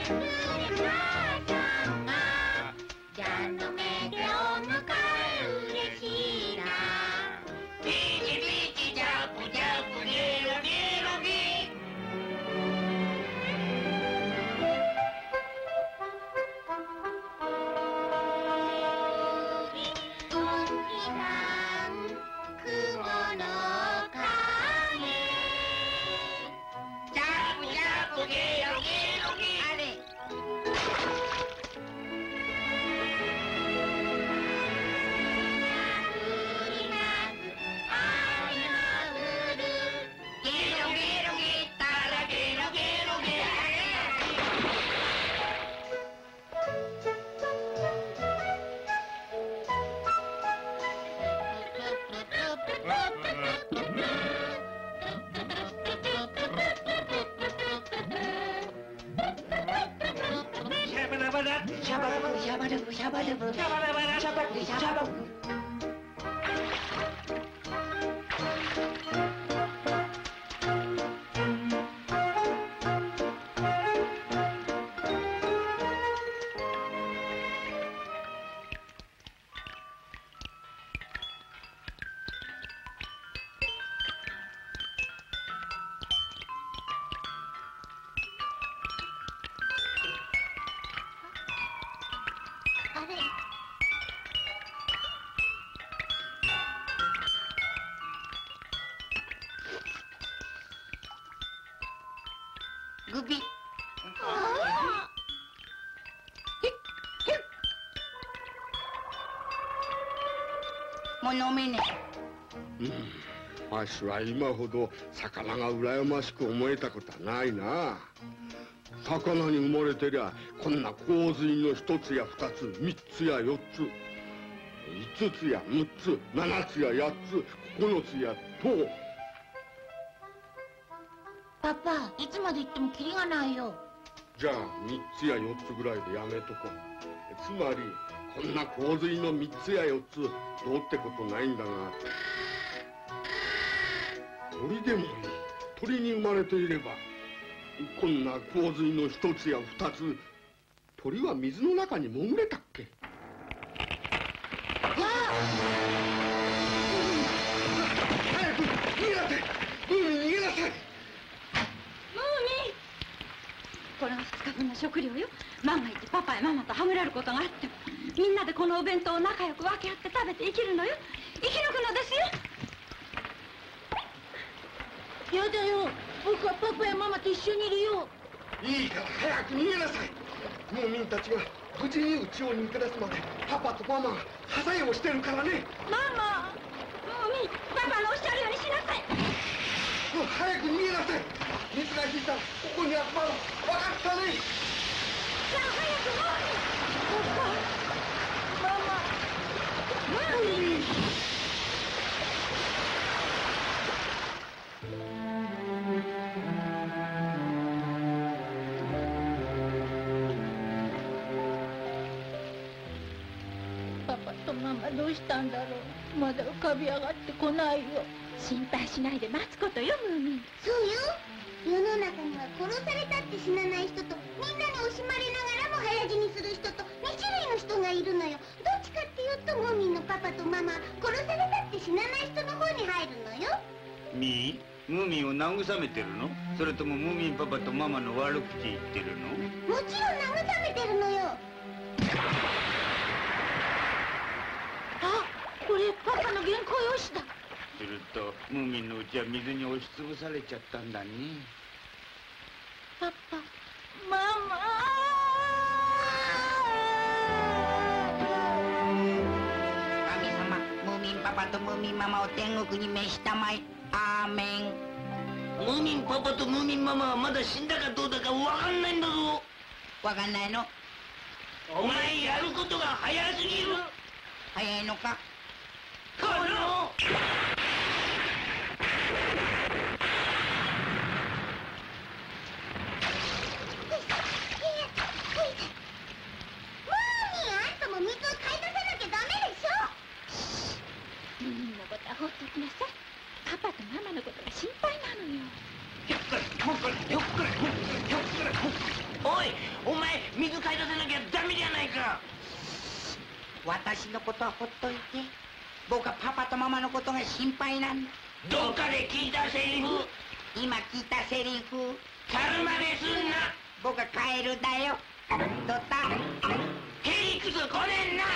グビ。もう飲めねえ。わしは今ほど魚が羨ましく思えたことはないな。魚に生まれてりゃこんな洪水の一つや二つ、三つや四つ、五つや六つ、七つや八つ、九つや十。 パパ、いつまで言ってもキリがないよ。 じゃあ三つや四つぐらいでやめとこう。つまりこんな洪水の三つや四つどうってことないんだが、鳥でもいい。鳥に生まれていればこんな洪水の一つや二つ、鳥は水の中に潜れたっけ？早く逃げなさい！逃げなさい！ これが2日分の食料よ。万が一パパやママとはぐれることがあっても、みんなでこのお弁当を仲良く分け合って食べて生きるのよ。生き抜くのですよ。 やだよ、僕はパパやママと一緒にいるよ。 いいから早く逃げなさい。ムーミンたちが無事に家を抜け出すまでパパとママが支えをしてるからね。 ママ、ムーミン、パパのおっしゃるようにしなさい。 早く逃げなさい。水が引いたらここに集まる。分かったね。 さあ早くムーミン。パパ、ママ、ムーミン。 パパとママどうしたんだろう。まだ浮かび上がってこないよ。 心配しないで待つことよ、ムーミン。 そうよ。世の中には殺されたって死なない人と、みんなに惜しまれながらも早死にする人と2種類の人がいるのよ。どっちかっていうとムーミンのパパとママ、殺されたって死なない人の方に入るのよ。 ミー、ムーミンを慰めてるの？それともムーミンパパとママの悪口言ってるの？ もちろん慰めてるのよ。 あ、これパパの原稿用紙だ。 するとムーミンの家は水に押しつぶされちゃったんだね。 パパ、ママ。 神様、ムーミンパパとムーミンママを天国に召したまえ。アーメン。 ムーミンパパとムーミンママはまだ死んだかどうだか分かんないんだぞ。 わかんないの？ お前やることが早すぎる。 早いのか？ この放っておきなさい。パパとママのことが心配なのよ。 ひょっこらひょっこらひょっこらひょっこらひょっこら。 おい、お前水買い出さなきゃダメじゃないか。 私のことはほっといて。僕はパパとママのことが心配なんだ。 どっかで聞いたセリフ、 今聞いたセリフ。 猿真似すんな。 僕はカエルだよ。どった。 ヘリクス来ねんな。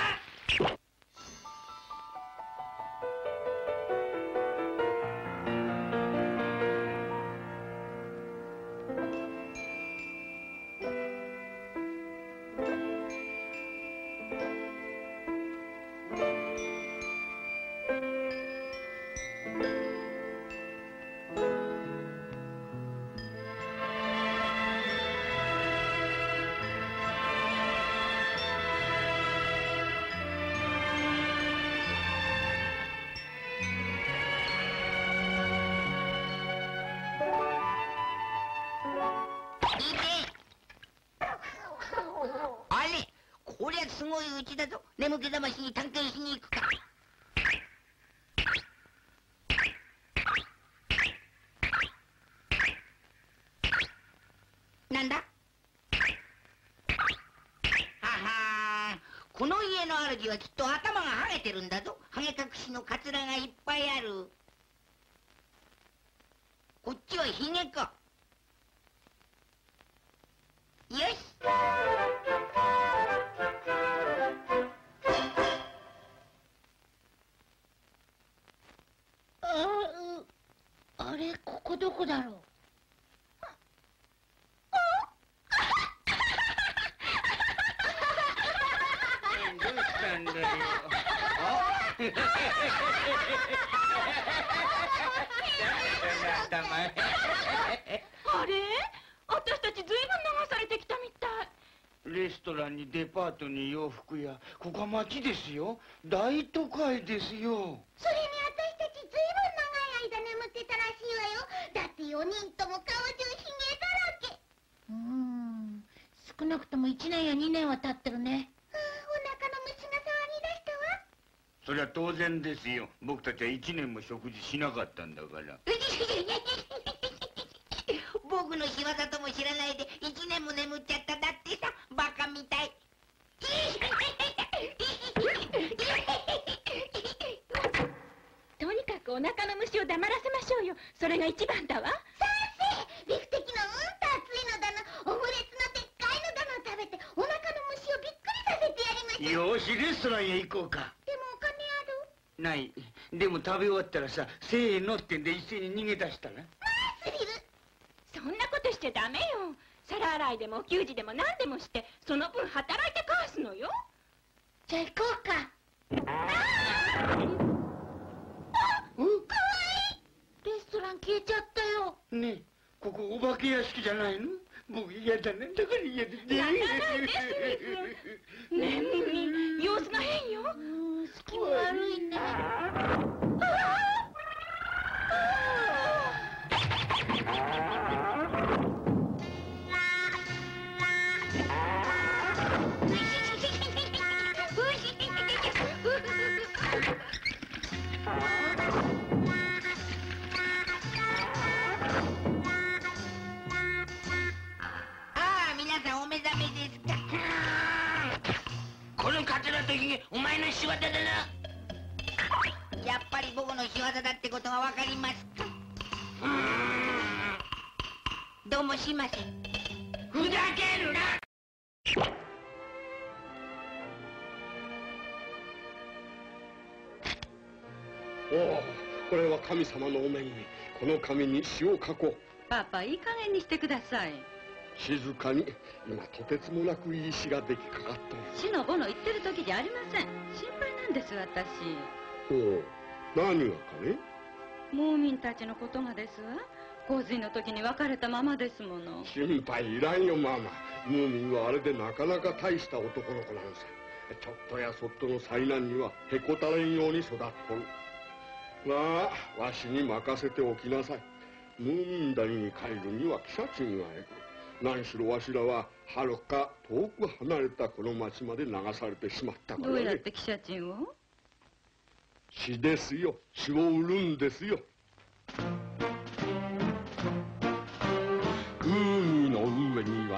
こりゃすごいうちだぞ。眠気覚ましに探検しに行くか。なんだ？ははー、この家の主はきっと頭がハゲてるんだぞ。ハゲ隠しのカツラがいっぱいある。こっちはヒゲか。よし。 あれ、ここどこだろう。 どうしたんだよ。 あれ、私たちずいぶん流されてきたみたい。 レストランにデパートに洋服屋、ここは街ですよ。大都会ですよ。 それに私たちずいぶん長い間眠ってたらしいわよ。だって4人とも顔中ひげだらけ。少なくとも1年や2年は経ってるね。お腹の虫が触り出したわ。 そりゃ当然ですよ。僕たちは1年も食事しなかったんだから。 僕の仕業とも知らないで1年も眠っちゃっただってさ、バカみたい。 とにかくお腹の虫を黙らせましょうよ。それが一番だわ。 賛成。ビフテキの熱いのだの、オムレツのでっかいのだの食べてお腹の虫をびっくりさせてやりましょう。 よし、レストランへ行こうか。 でもお金ある？ ない。でも食べ終わったらさ、せーのってんで一斉に逃げ出したら。 スリル。 そんなことしちゃダメよ。皿洗いでもお給仕でも何でもしてその分働いて返すのよ。 じゃあ行こうか。レストラン消えちゃったよ。 ねえ、ここお化け屋敷じゃないの？僕嫌だね。だから嫌で。 泣かないで、スミス。ねえ、ミミ、様子が変よ。 気も悪いね。 皆さんお目覚めですか？ このカツラとヒゲ、お前の仕業だな。 やっぱり僕の仕業だってことがわかりますか？どうもしません。 ふざけんな。 おお、これは神様のお恵み。この紙に詩を書こう。 パパ、いい加減にしてください。 静かに。今とてつもなくいい詩が出来かかったよ。 死のボの言ってる時じゃありません。心配なんです、私。 おお、何がかね？ ムーミンたちのことがですわ。洪水の時に別れたままですもの。 心配いらんよ、ママ。ムーミンはあれでなかなか大した男の子なんさ。ちょっとやそっとの災難にはへこたれんように育っとる。まあ、わしに任せておきなさい。ムーミン谷に帰るには汽車賃がえく。何しろわしらは遥か遠く離れたこの町まで流されてしまったからね。 どうやって汽車賃を？ 詩ですよ。詩を売るんですよ。海の上には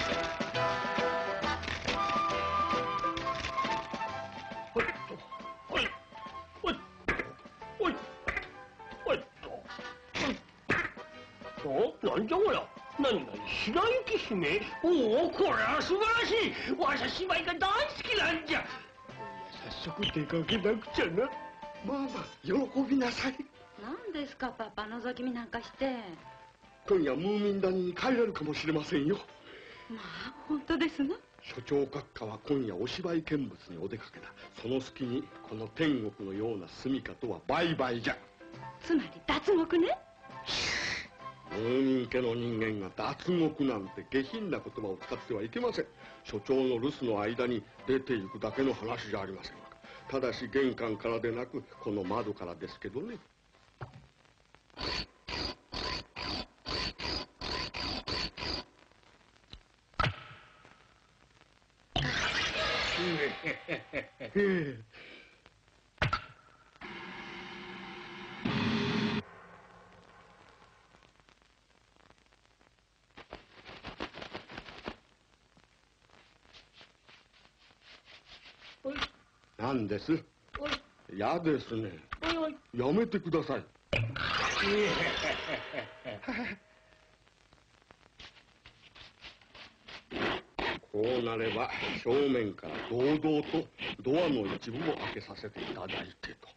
なんじゃこりゃ。何々白雪姫。おお、これは素晴らしい。わしゃ芝居が大好きなんじゃ。早速出かけなくちゃな。 まあまあ喜びなさい。 何ですかパパ、覗き見なんかして。 今夜ムーミン谷に帰れるかもしれませんよ。 まあ本当ですの。 所長閣下は今夜お芝居見物にお出かけだ。その隙にこの天国のような住処とは売買じゃ。 つまり脱獄ね。 ムーミン家の人間が脱獄なんて下品な言葉を使ってはいけません。所長の留守の間に出て行くだけの話じゃありませんか。ただし玄関からでなくこの窓からですけどね。何です？嫌ですね。やめてください。 こうなれば正面から堂々とドアの一部を開けさせていただいてと。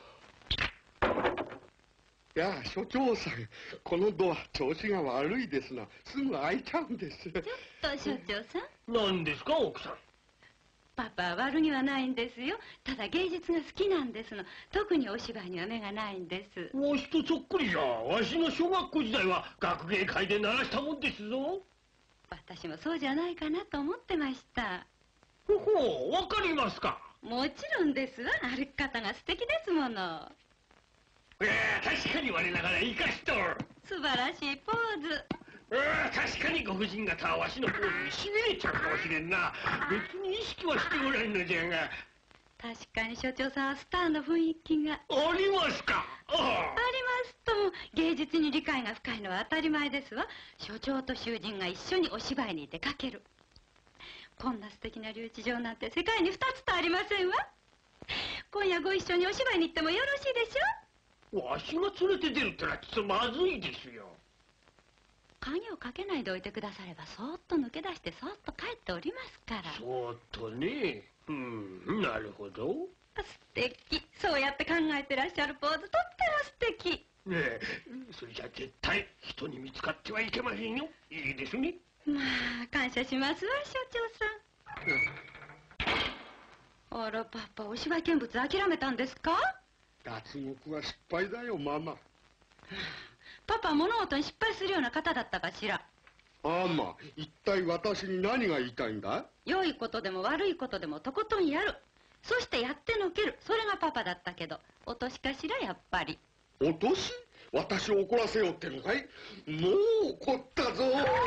いや所長さん、このドア調子が悪いですな。すぐ開いちゃうんです。 ちょっと所長さん、 何ですか奥さん。 パパは悪気はないんですよ。ただ芸術が好きなんですの。特にお芝居には目がないんです。 わしとそっくりじゃ。わしの小学校時代は学芸会で鳴らしたもんですぞ。 私もそうじゃないかなと思ってました。 ほほう、わかりますか。 もちろんですわ。歩き方が素敵ですもの。 確かに我ながら生かしとる。 素晴らしいポーズ。 確かにご婦人方はわしのポーズにしびれちゃうかもしれんな。別に意識はしておらんのじゃが。 確かに所長さんはスターの雰囲気が。 ありますか。 ありますとも。芸術に理解が深いのは当たり前ですわ。所長と囚人が一緒にお芝居に出かける。こんな素敵な留置場なんて世界に2つとありませんわ。今夜ご一緒にお芝居に行ってもよろしいでしょ。 わしが連れて出るってのはちょっとまずいですよ。 鍵をかけないでおいてくだされば、そーっと抜け出してそーっと帰っておりますから。 そーっとね。なるほど。 素敵。そうやって考えてらっしゃるポーズ、とっても素敵。 ねえ、それじゃ絶対人に見つかってはいけませんよ。いいですね。 まあ感謝しますわ、所長さん。あらパパ、お芝居見物諦めたんですか？ 脱獄は失敗だよママ。 パパは物事に失敗するような方だったかしら。 あま、一体私に何が言いたいんだ？ 良いことでも悪いことでもとことんやる。そしてやってのける。それがパパだったけど、お年かしらやっぱり。 お年？私を怒らせようってのかい？もう怒ったぞ。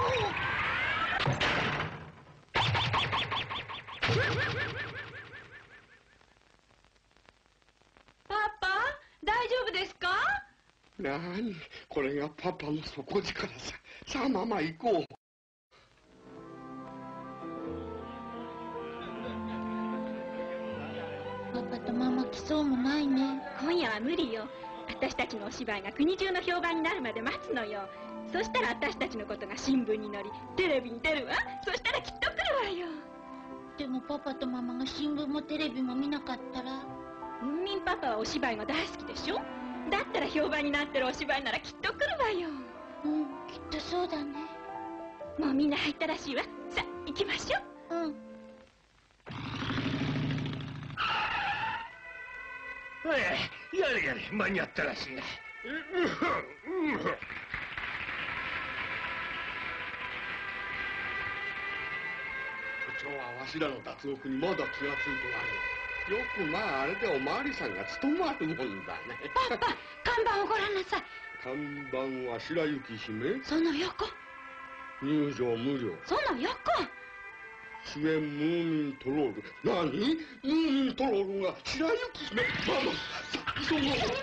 パパ、大丈夫ですか？ なに、これがパパの底力さ。さあママ行こう。 パパとママ来そうもないね。 今夜は無理よ。私たちのお芝居が国中の評判になるまで待つのよ。そしたら私たちのことが新聞に載り、テレビに出るわ。そしたらきっと来るわよ。 でもパパとママが新聞もテレビも見なかったら。 ミンパパはお芝居が大好きでしょ。だったら評判になってるお芝居ならきっと来るわよ。 きっとそうだね。 もうみんな入ったらしいわ。さあ行きましょう。 やれやれ、間に合ったらしいな。 所長はわしらの脱獄にまだ気がついてないの。よくまああれでおまわりさんが務まるもんだね。 パパ、看板をご覧なさい。 看板は白雪姫。 その横。 入場無料。 その横。 主演ムーミントロール。何？ムーミントロールが白雪姫。ママ、急ごう。 見ましょう。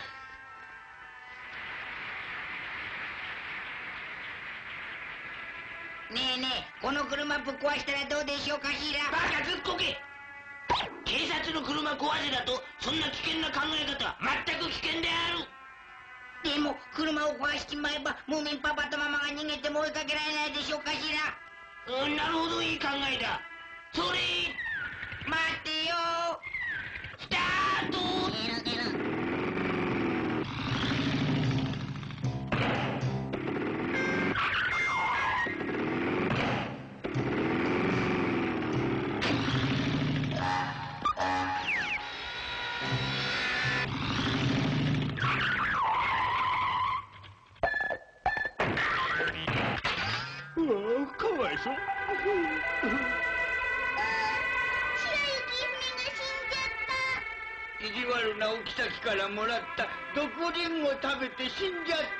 ねえねえ、この車ぶっ壊したらどうでしょうかしら。 バカずっこけ。警察の車壊せだと、そんな危険な考え方は全く危険である。 でも車を壊しちまえばムーミンパパとママが逃げても追いかけられないでしょうかしら。 なるほど、いい考えだ。それ待ってよ。 スタート。 かわいそう。 意地悪なお妃からもらった毒リンゴ食べて死んじゃった。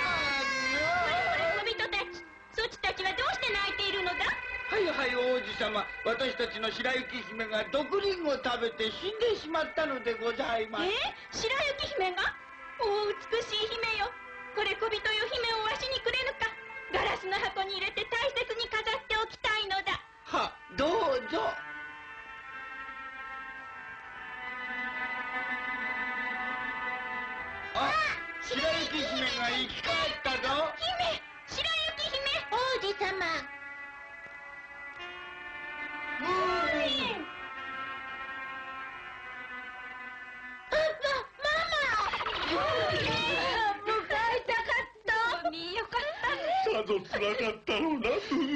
小人たち、そちたちはどうして泣いているのだ？ はいはい王子様、私たちの白雪姫が毒リンゴを食べて死んでしまったのでございます。 白雪姫が？お美しい姫よ。これ小人よ、姫をわしにくれぬか。ガラスの箱に入れて大切に飾っておきたいのだ。 は、どうぞ。 白白雪姫が生き返ったぞ。 姫、白雪姫。 王子様。 ムーミン。 パパ、ママ。 迎えたかった。よかったね。 さぞつらかったろうな。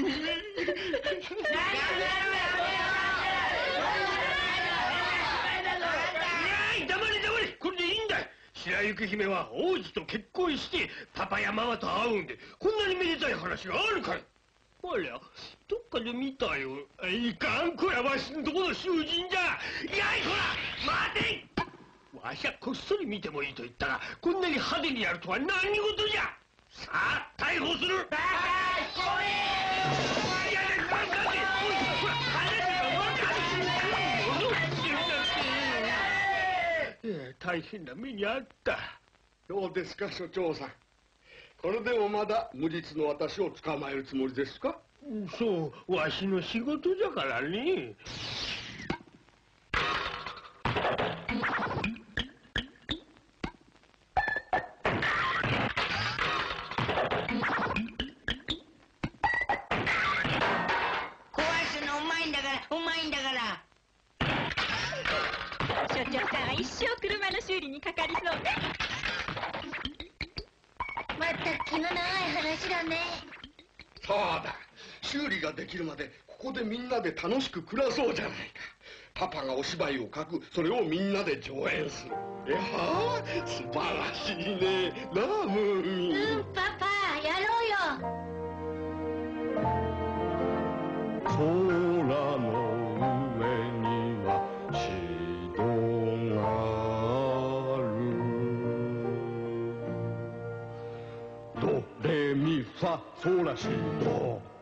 白雪姫は王子と結婚してパパやママと会うんで、こんなにめでたい話があるかい。ありゃ、どっかで見たよ。いかん、こりゃわしんとこの囚人じゃ。やいこら、待て。わしはこっそり見てもいいと言ったが、こんなに派手にやるとは何事じゃ。さあ、逮捕する。大変な目にあった。 どうですか、所長さん。これでもまだ無実の私を捕まえるつもりですか？ そう、わしの仕事じゃからね。 壊すのうまいんだから、うまいんだから。 所長さんは一生車の修理にかかりそうね。 また気の長い話だね。 そうだ、修理ができるまでここでみんなで楽しく暮らそうじゃないか。パパがお芝居を書く、それをみんなで上演する。いやー、素晴らしいね。なあ、ムーミン。 パパ、やろうよ。 空の上にはシドがある。ドレミファソラシド。